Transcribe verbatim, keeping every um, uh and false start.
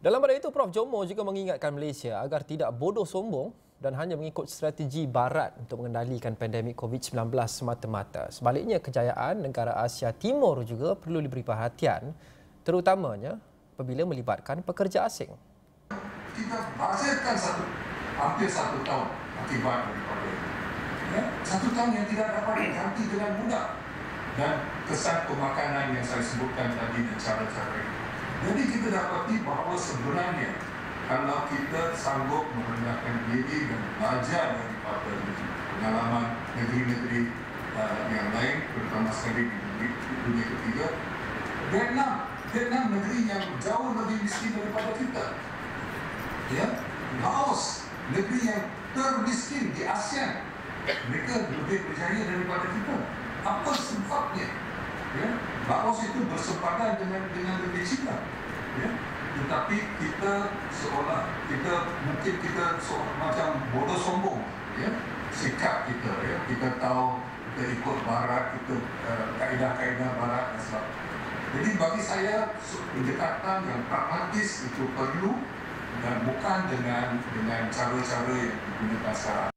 Dalam pada itu, Prof Jomo juga mengingatkan Malaysia agar tidak bodoh sombong dan hanya mengikut strategi barat untuk mengendalikan pandemik COVID sembilan belas semata-mata. Sebaliknya, kejayaan negara Asia Timur juga perlu diberi perhatian, terutamanya apabila melibatkan pekerja asing. Kita hasilkan satu, hampir satu tahun akibat daripada ini. Ya, satu tahun yang tidak dapat diganti dengan mudah. Dan kesan pemakanan yang saya sebutkan tadi dan cara-cara ini. Jadi kita dapati bahawa sebenarnya kalau kita sanggup merendahkan diri dan belajar daripada pengalaman negeri-negeri uh, yang lain, terutama sekali di dunia ketiga, Vietnam, Vietnam negeri yang jauh lebih miskin daripada kita. Ya, Laos, negeri yang termiskin di ASEAN, mereka lebih berjaya daripada kita. Apa sebabnya? Ya, Laos itu bersepadan dengan dengan negeri China. Ya, tetapi kita seolah kita mungkin kita seolah macam bodoh sombong. Ya, sikap kita. Ya, kita tahu kita ikut barat, kita uh, kaedah-kaedah barat dan sebagainya. Jadi bagi saya pendekatan yang pragmatis itu perlu dan bukan dengan dengan cara-cara yang digunakan sekarang.